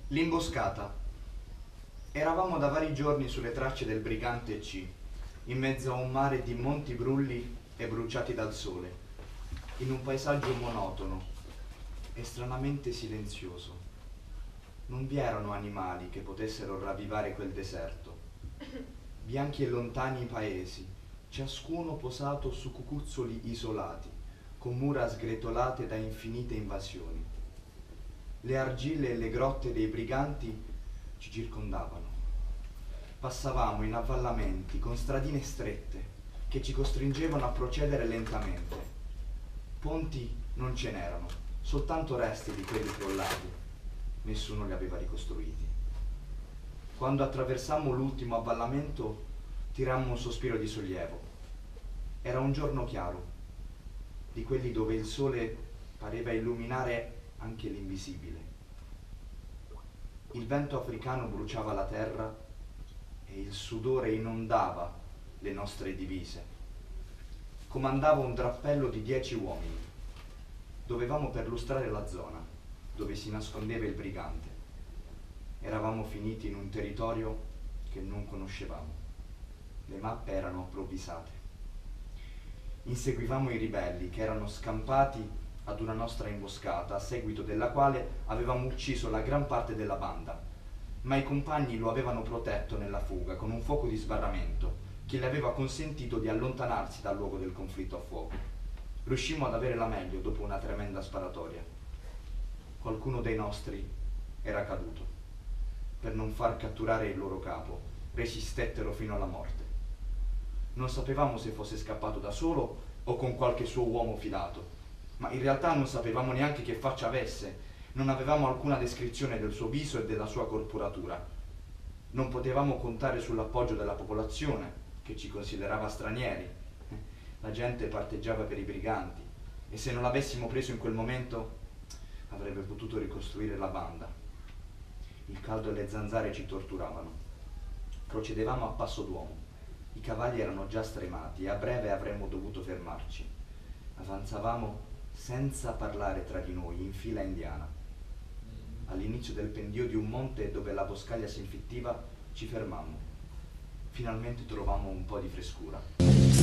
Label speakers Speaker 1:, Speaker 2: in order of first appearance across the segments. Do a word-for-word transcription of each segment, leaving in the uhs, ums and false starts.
Speaker 1: L'imboscata. Eravamo da vari giorni sulle tracce del brigante C, in mezzo a un mare di monti brulli e bruciati dal sole, in un paesaggio monotono e stranamente silenzioso. Non vi erano animali che potessero ravvivare quel deserto. Bianchi e lontani i paesi, ciascuno posato su cucuzzoli isolati, con mura sgretolate da infinite invasioni. Le argille e le grotte dei briganti ci circondavano. Passavamo in avvallamenti con stradine strette che ci costringevano a procedere lentamente. Ponti non ce n'erano, soltanto resti di quelli crollati. Nessuno li aveva ricostruiti. Quando attraversammo l'ultimo avvallamento, tirammo un sospiro di sollievo. Era un giorno chiaro, di quelli dove il sole pareva illuminare anche l'invisibile. Il vento africano bruciava la terra e il sudore inondava le nostre divise. Comandavo un drappello di dieci uomini. Dovevamo perlustrare la zona dove si nascondeva il brigante. Eravamo finiti in un territorio che non conoscevamo. Le mappe erano approvvisate. Inseguivamo i ribelli che erano scampati ad una nostra imboscata, a seguito della quale avevamo ucciso la gran parte della banda, ma i compagni lo avevano protetto nella fuga con un fuoco di sbarramento che le aveva consentito di allontanarsi dal luogo del conflitto a fuoco. Riuscimmo ad avere la meglio dopo una tremenda sparatoria. Qualcuno dei nostri era caduto. Per non far catturare il loro capo, resistettero fino alla morte. Non sapevamo se fosse scappato da solo o con qualche suo uomo fidato, ma in realtà non sapevamo neanche che faccia avesse. Non avevamo alcuna descrizione del suo viso e della sua corporatura. Non potevamo contare sull'appoggio della popolazione, che ci considerava stranieri. La gente parteggiava per i briganti e se non l'avessimo preso in quel momento avrebbe potuto ricostruire la banda. Il caldo e le zanzare ci torturavano. Procedevamo a passo d'uomo. I cavalli erano già stremati e a breve avremmo dovuto fermarci. Avanzavamo senza parlare tra di noi, in fila indiana. All'inizio del pendio di un monte dove la boscaglia si infittiva, ci fermammo. Finalmente trovammo un po' di frescura.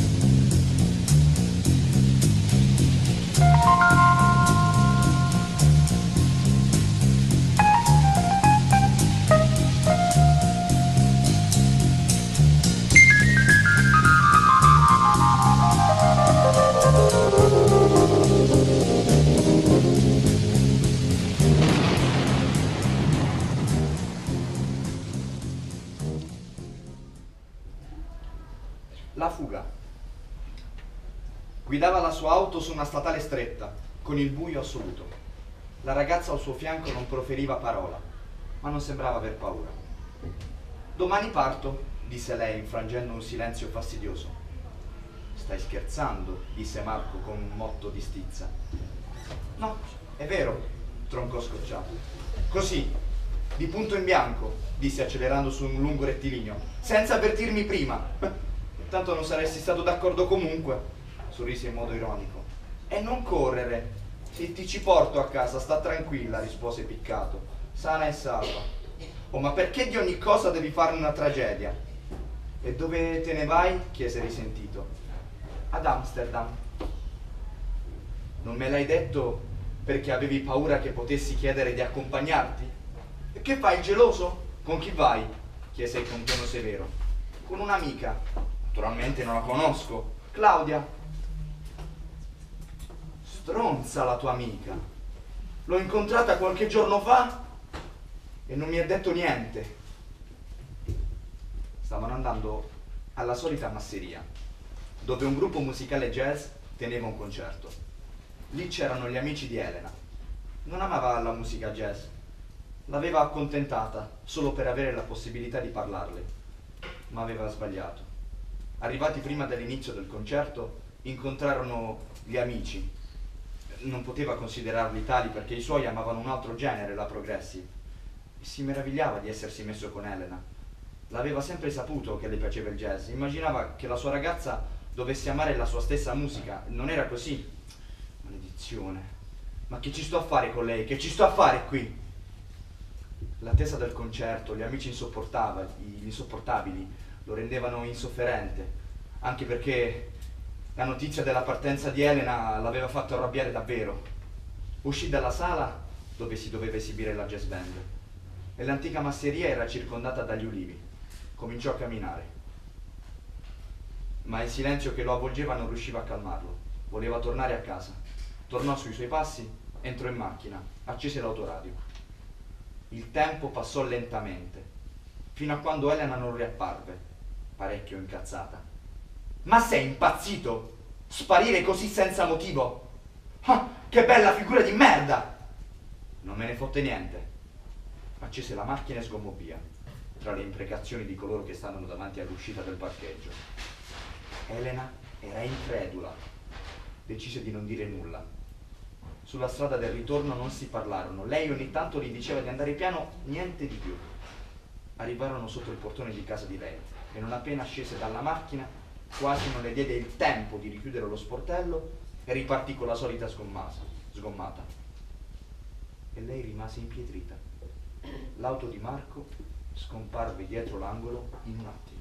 Speaker 1: La fuga. Guidava la sua auto su una statale stretta, con il buio assoluto. La ragazza al suo fianco non proferiva parola, ma non sembrava aver paura. Domani parto, disse lei, infrangendo un silenzio fastidioso. Stai scherzando, disse Marco con un motto di stizza. No, è vero, troncò scocciato. Così, di punto in bianco, disse accelerando su un lungo rettilineo, senza avvertirmi prima. Tanto non saresti stato d'accordo comunque, sorrise in modo ironico. E non correre, se ti ci porto a casa, sta tranquilla, rispose piccato, sana e salva. Oh, ma perché di ogni cosa devi fare una tragedia? E dove te ne vai? Chiese risentito. Ad Amsterdam. Non me l'hai detto perché avevi paura che potessi chiedere di accompagnarti? E che fai, il geloso? Con chi vai? Chiese con tono severo. Con un'amica. Naturalmente non la conosco. Claudia. Stronza la tua amica. L'ho incontrata qualche giorno fa e non mi ha detto niente. Stavano andando alla solita masseria, dove un gruppo musicale jazz teneva un concerto. Lì c'erano gli amici di Elena. Non amava la musica jazz. L'aveva accontentata solo per avere la possibilità di parlarle, ma aveva sbagliato. Arrivati prima dell'inizio del concerto, incontrarono gli amici. Non poteva considerarli tali perché i suoi amavano un altro genere, la progressive. E si meravigliava di essersi messo con Elena. L'aveva sempre saputo che le piaceva il jazz. Immaginava che la sua ragazza dovesse amare la sua stessa musica. Non era così. Maledizione. Ma che ci sto a fare con lei? Che ci sto a fare qui? L'attesa del concerto, gli amici insopportabili lo rendevano insofferente, anche perché la notizia della partenza di Elena l'aveva fatto arrabbiare davvero. Uscì dalla sala dove si doveva esibire la jazz band e l'antica masseria era circondata dagli ulivi. Cominciò a camminare, ma il silenzio che lo avvolgeva non riusciva a calmarlo. Voleva tornare a casa. Tornò sui suoi passi, entrò in macchina, accese l'autoradio. Il tempo passò lentamente, fino a quando Elena non riapparve, parecchio incazzata. Ma sei impazzito? Sparire così senza motivo? Ah, che bella figura di merda! Non me ne fotte niente. Accese la macchina e sgommò via, tra le imprecazioni di coloro che stavano davanti all'uscita del parcheggio. Elena era incredula. Decise di non dire nulla. Sulla strada del ritorno non si parlarono. Lei ogni tanto gli diceva di andare piano, niente di più. Arrivarono sotto il portone di casa di lei e non appena scese dalla macchina, quasi non le diede il tempo di richiudere lo sportello e ripartì con la solita sgommata. sgommata. E lei rimase impietrita. L'auto di Marco scomparve dietro l'angolo in un attimo.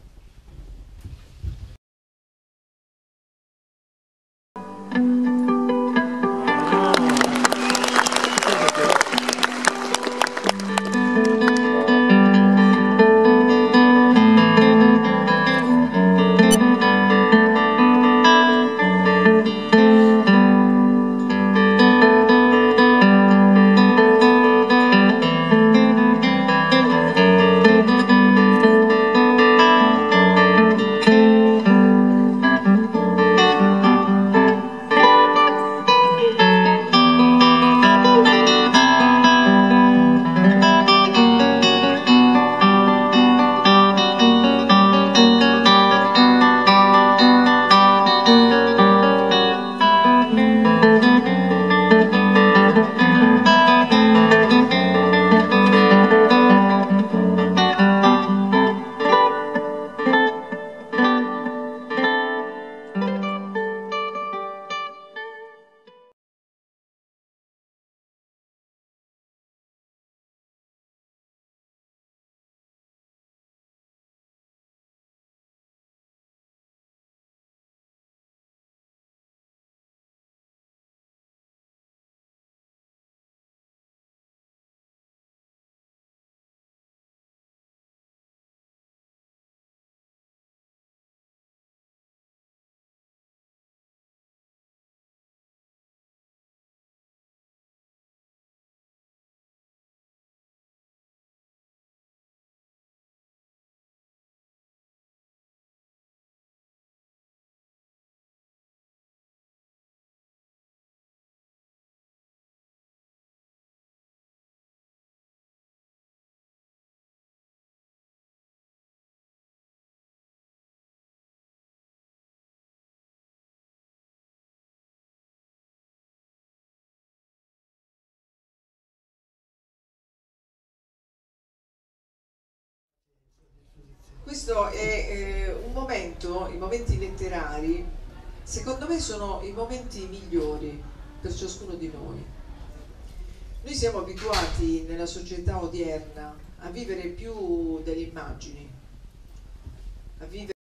Speaker 2: Questo è eh, un momento, i momenti letterari, secondo me sono i momenti migliori per ciascuno di noi. Noi siamo abituati nella società odierna a vivere più delle immagini, a vivere